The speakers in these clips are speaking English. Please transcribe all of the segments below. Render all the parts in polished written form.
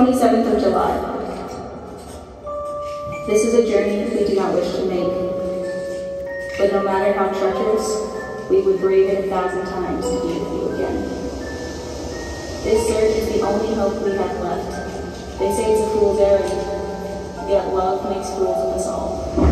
27th of July. This is a journey we do not wish to make, but no matter how treacherous, we would brave it 1,000 times to be with you again. This search is the only hope we have left. They say it's a fool's errand, yet love makes fools of us all.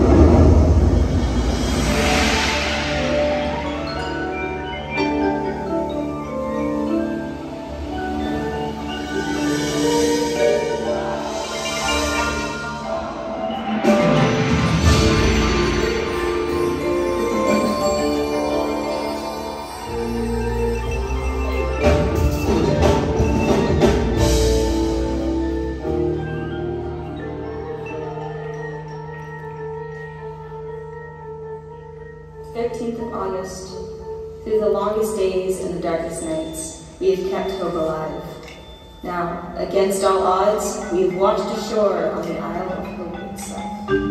13th of August, through the longest days and the darkest nights, we have kept hope alive. Now, against all odds, we have watched ashore on the Isle of Hope itself.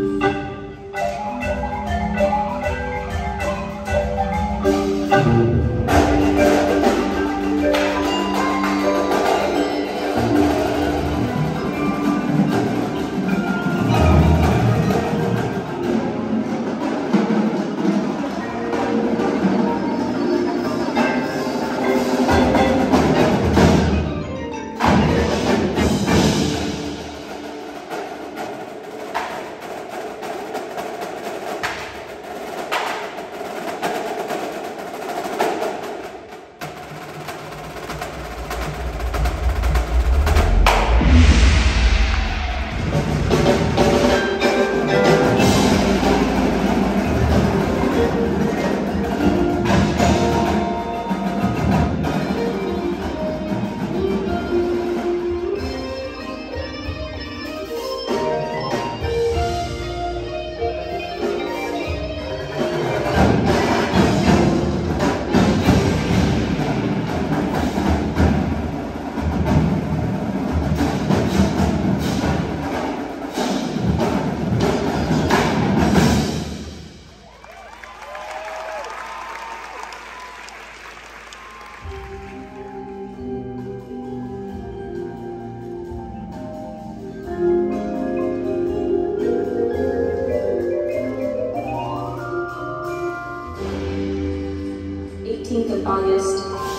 Of August.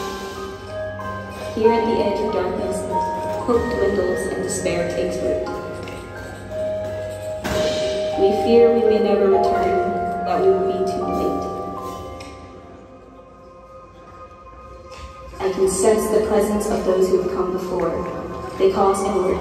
Here at the edge of darkness, hope dwindles and despair takes root. We fear we may never return, that we will be too late. I can sense the presence of those who have come before. They call us inward.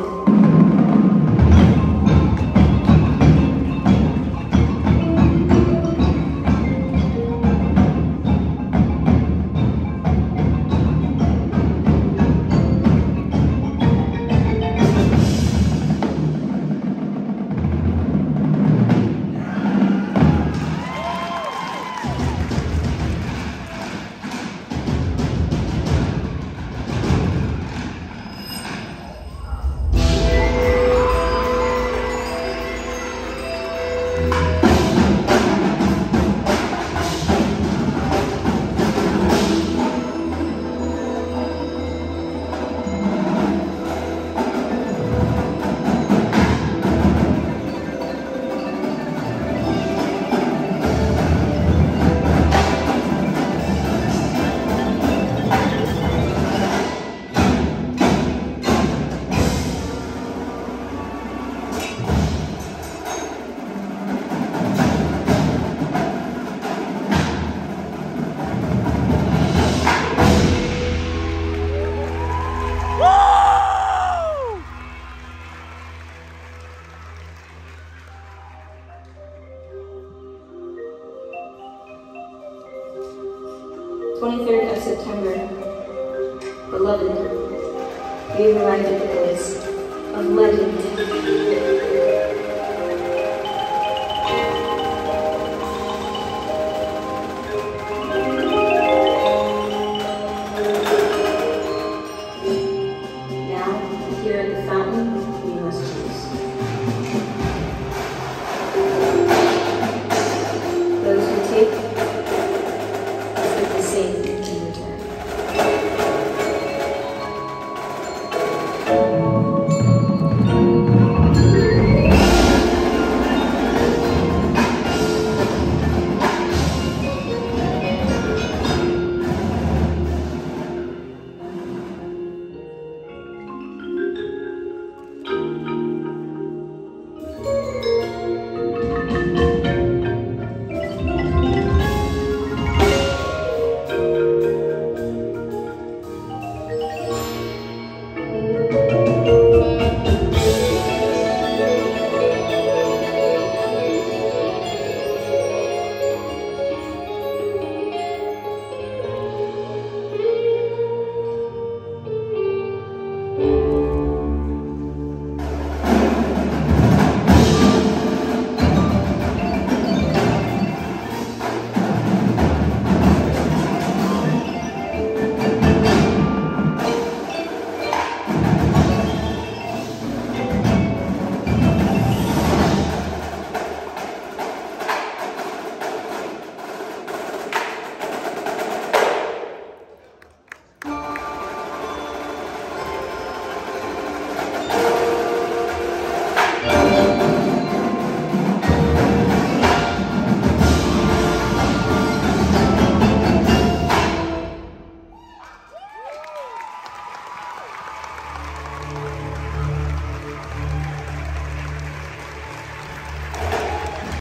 of September. Beloved, we have arrived at the place of legend.